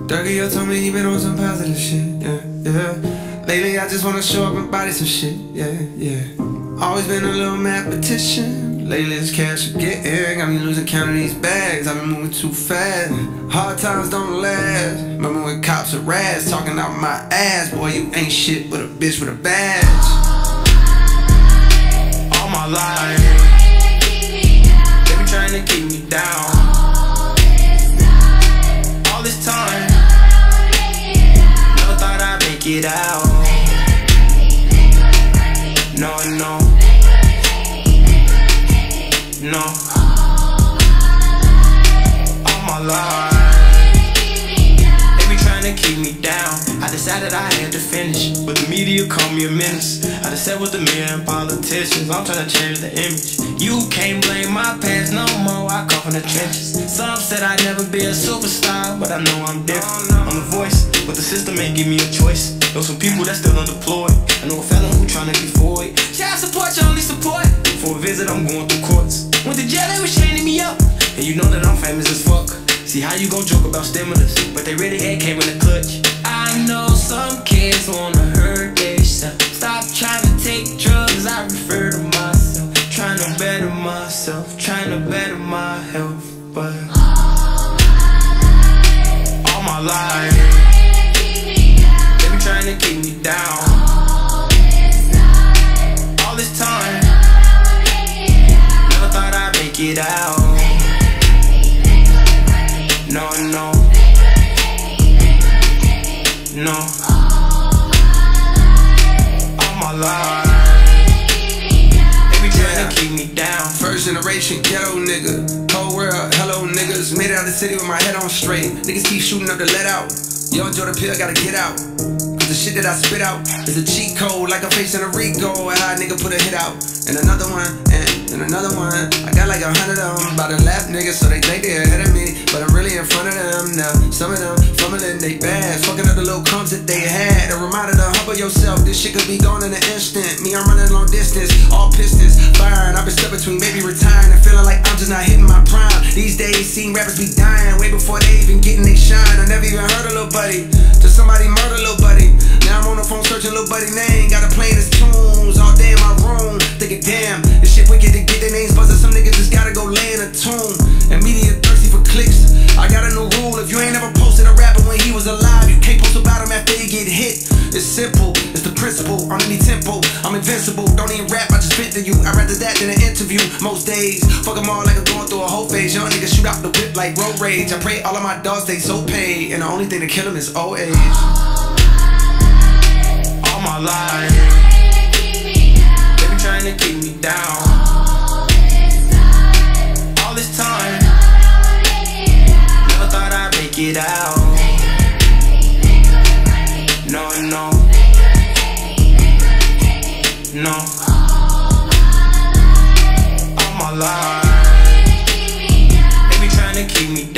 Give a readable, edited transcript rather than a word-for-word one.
Dougie told me he been on some positive shit, yeah. Lately I just wanna show up and body some shit, yeah. Always been a little mathematician. Lately it's cash getting, got me losing count of these bags. I've been moving too fast. Hard times don't last. Remember when cops are rats talking out my ass? Boy, you ain't shit but a bitch with a badge. All my life, they been trying to keep me down. All this time, never thought I'd make it out. No, all my life, they be trying to keep me down. I decided I had to finish, but the media called me a menace. I just sat with the men and politicians, I'm trying to change the image. You can't blame my past no more, I come from the trenches. Some said I'd never be a superstar, but I know I'm different. I'm the voice, but the system ain't give me a choice. Know some people that's still unemployed. I know a fella who tryna get void. Child support, your only support. For a visit, I'm going through courts. Went to jail, they was chaining me up. And you know that I'm famous as fuck. See how you gon' joke about stimulus, but they really ain't came in the clutch. I know some kids wanna hurt themselves. Stop trying to take drugs, I refer to myself. Trying to better myself, trying to better my health. But all my life, they be trying to keep me down. All this time, never thought I'd make it out. No, all my life, they be trying to keep me down. First generation ghetto nigga, whole world, hello niggas. Made it out of the city with my head on straight. Niggas keep shooting up to let out. Yo, enjoy the pill, gotta get out. Cause the shit that I spit out is a cheat code, like I'm facing a Rico. How a nigga put a hit out, and another one, and another one. I got like 100 of them, by the left niggas, so they think they ahead of me, but I'm really in front of them now. Some of them fumbling they bags, fucking up the little crumbs that they had. A reminder to humble yourself, this shit could be gone in an instant. Me, I'm running long distance, all pistons firing. I've been stuck between maybe retiring and feeling like I'm just not hitting my prime. These days, seeing rappers be dying way before they even getting they shine. I never even heard a little buddy till somebody murder little buddy. Now I'm on the phone searching little buddy name, got to play his tunes all day in my room. Thinking, damn, this shit wicked to get their names buzzing. Some niggas just gotta go lay in a tomb. And media thirsty for clicks. I got a new rule, if you ain't ever posted a rapper when he was alive, you can't post about him after he get hit. It's simple, it's the principle, on any tempo, I'm invincible. Don't even rap, I just vent to you. I'd rather that than an interview. Most days, fuck them all like I'm going through a whole phase. Young niggas shoot out the whip like road rage. I pray all of my dogs stay so paid, and the only thing to kill them is old age. All my life, they be trying to keep me down. All this time, never thought I'd make it out. No, all my life, they be trying to keep me down.